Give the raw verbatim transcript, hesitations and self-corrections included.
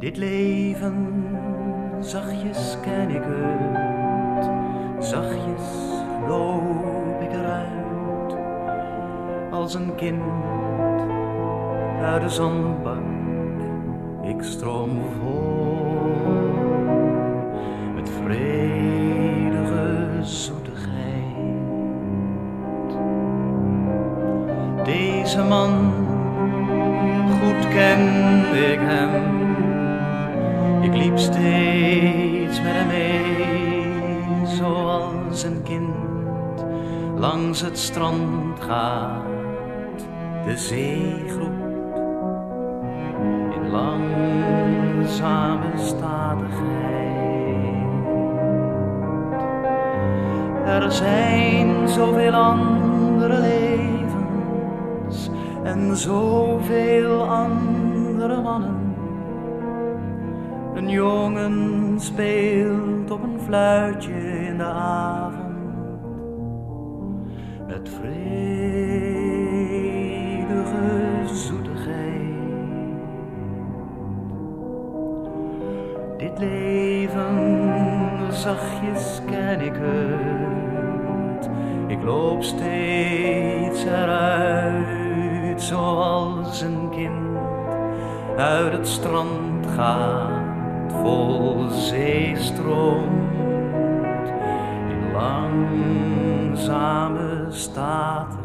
Dit leven, zachtjes ken ik het, zachtjes loop ik eruit, als een kind uit de zandbank. Ik stroom vol met vredige zoetigheid. Deze man, goed kende ik hem. Ik liep steeds met hem mee, zoals een kind langs het strand gaat. De zee groet in langzame statigheid. Er zijn zoveel andere levens en zoveel andere mannen. Een jongen speelt op een fluitje in de avond met vredige zoetigheid. Dit leven, zachtjes ken ik het. Ik loop steeds eruit, zoals een kind uit het strand gaat. Vol zeestroom in langzame staat.